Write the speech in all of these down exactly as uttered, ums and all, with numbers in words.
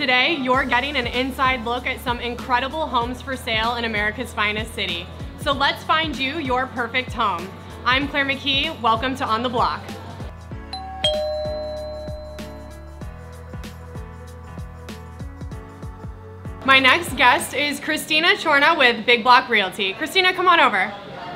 Today, you're getting an inside look at some incredible homes for sale in America's finest city. So let's find you your perfect home. I'm Claire McKee, welcome to On the Block. My next guest is Christina Chorna with Big Block Realty. Christina, come on over.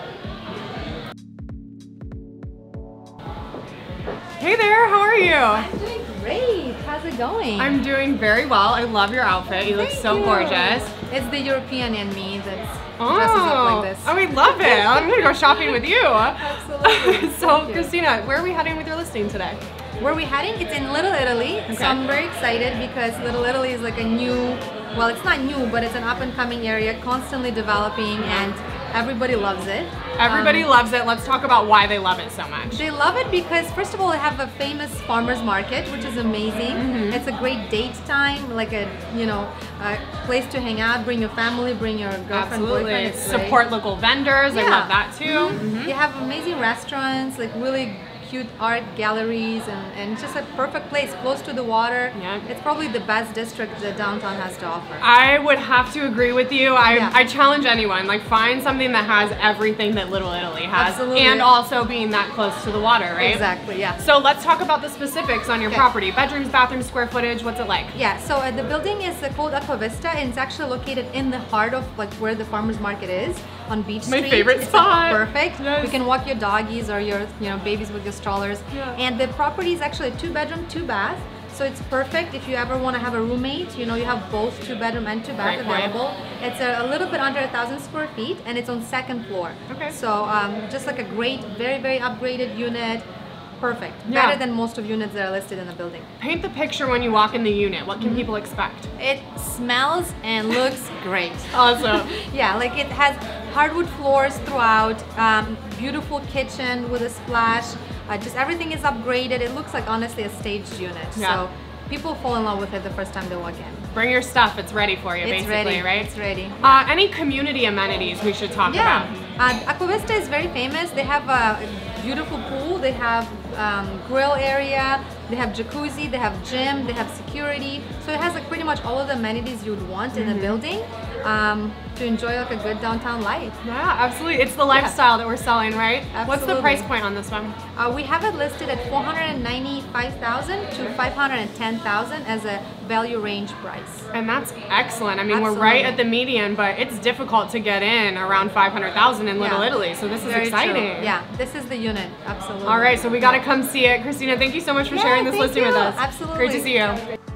Hey there, how are you? I'm doing great. How's it going? I'm doing very well. I love your outfit. You look Thank so you. gorgeous. It's the European in me that Oh, dresses up like this. oh, we love it. I'm gonna go shopping with you. Absolutely. So, Thank you. Christina, where are we heading with your listing today? Where are we heading? It's in Little Italy. Okay. So I'm very excited because Little Italy is like a new, well, it's not new, but it's an up and coming area, constantly developing, and everybody loves it. Everybody Um, loves it. Let's talk about why they love it so much. They love it because, first of all, they have a famous farmers market, which is amazing. Mm-hmm. It's a great date time, like a you know a place to hang out. Bring your family, bring your girlfriend, Absolutely. boyfriend. It's great. Support local vendors. I Yeah. love that too. Mhm. Mhm. You have amazing restaurants, like really cute art galleries, and, and just a perfect place close to the water. Yeah. It's probably the best district that downtown has to offer. I would have to agree with you. I, Yeah. I challenge anyone, like find something that has everything that Little Italy has. Absolutely. And also being that close to the water, right? Exactly, yeah. So let's talk about the specifics on your Okay. property. Bedrooms, bathrooms, square footage, what's it like? Yeah, so uh, the building is uh, called Aqua Vista, and it's actually located in the heart of like where the farmers market is on Beach My Street. favorite It's, spot. like, perfect. Yes. You can walk your doggies or your you know babies with your strollers. Yeah. And the property is actually a two bedroom, two bath. So it's perfect if you ever want to have a roommate. You know, you have both two bedroom and two bath Great point. available. It's a, a little bit under a thousand square feet, and it's on second floor. Okay. So um, just like a great, very very upgraded unit. Perfect. Yeah. Better than most of units that are listed in the building. Paint the picture when you walk in the unit. What can people expect? It smells and looks great. Awesome. Yeah, like it has hardwood floors throughout, um, beautiful kitchen with a splash. Uh, just everything is upgraded. It looks like honestly a staged unit. Yeah. So people fall in love with it the first time they walk in. Bring your stuff. It's ready for you, It's basically, ready. right? It's ready. Uh, any community amenities we should talk Yeah, about? uh, Aqua Vista is very famous. They have a beautiful pool. They have um, grill area. They have jacuzzi. They have gym. They have security. So it has like pretty much all of the amenities you would want Mm-hmm. in a building um, to enjoy like a good downtown life. Yeah, absolutely. It's the lifestyle that we're selling, right? What's the Absolutely. price point on this one? Uh, we have it listed at four hundred ninety-five thousand dollars to five hundred ten thousand dollars as a value range price. And that's excellent. I mean, we're right Absolutely. at the median, but it's difficult to get in around five hundred thousand in Little Yeah. Italy. So this is Very exciting. true. Yeah, this is the unit. Absolutely. All right, so we got to come see it. Christina, thank you so much for Yeah, sharing this thank listing with you. us. Absolutely. Great to see you.